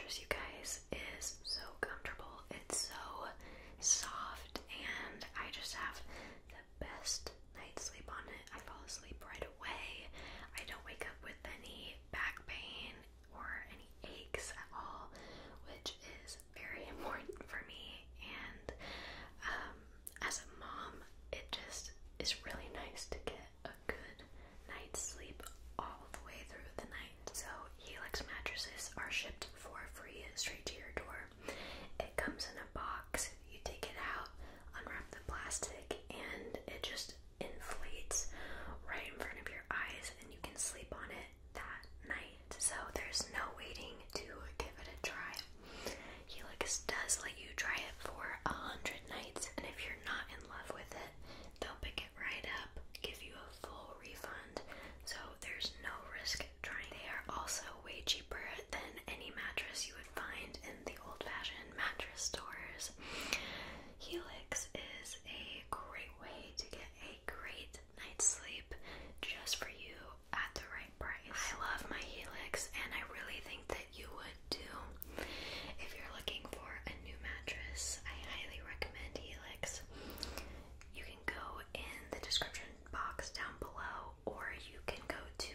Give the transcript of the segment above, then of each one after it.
mattress, you guys, is so comfortable. It's so soft, and I just have the best night's sleep on it. I fall asleep right away. I don't wake up with any back pain or any aches at all, which is very important for me. And as a mom, it just is really nice to get a good night's sleep all the way through the night. So Helix mattresses are shipped for free straight to your door. It comes in a box. You take it out, unwrap the plastic, and it just inflates right in front of your eyes, and you can sleep on it that night. So there's no waiting to give it a try. Helix does let you try it for 100 nights, and if you're not in love with it, they'll pick it right up, give you a full refund. So there's no risk trying. They are also way cheaper than any mattress you would find in the old-fashioned mattress stores. Helix is a great way to get a great night's sleep just for you at the right price. I love my Helix, and I really think that you would too. If you're looking for a new mattress, I highly recommend Helix. You can go in the description box down below, or you can go to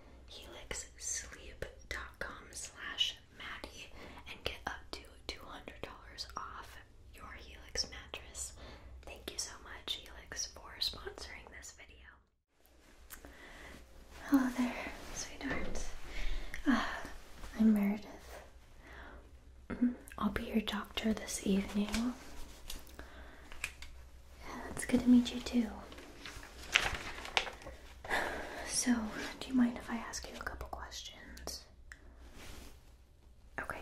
helixsleep.com/Madi and get up to $200 off your Helix mattress. Thank you so much, Helix, for sponsoring this video. Hello there, sweetheart. I'm Meredith. I'll be your doctor this evening. Yeah, it's good to meet you too. So, do you mind if I ask you a couple questions? Okay.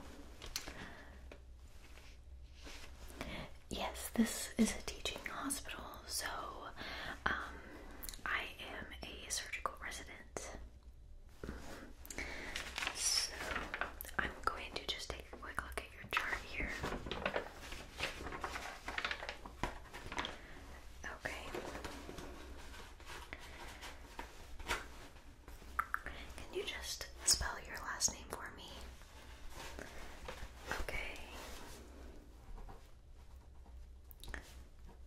Yes, this is a teaching hospital, so I am a surgical resident. So I'm going to just take a quick look at your chart here. Okay. Can you just spell your last name for me? Okay.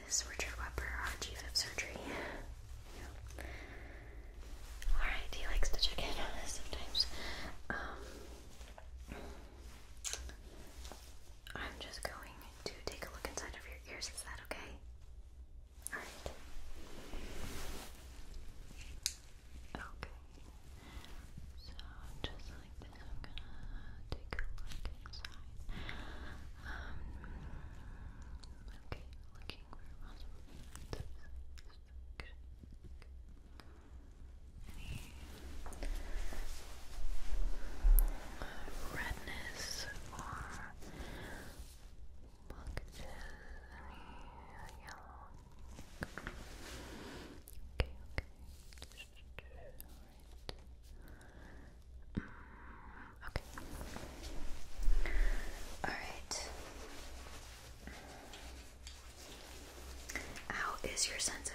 is Richard Webber, our chief of surgery. Yeah. Alright, he likes to check in on us sometimes. I'm just going to take a look inside of your ears. Is that okay? Alright. Okay. So, just like this, I'm gonna take a look inside. Okay, looking for any redness or blockages, any yellow. Okay, okay. Alright. How is your sense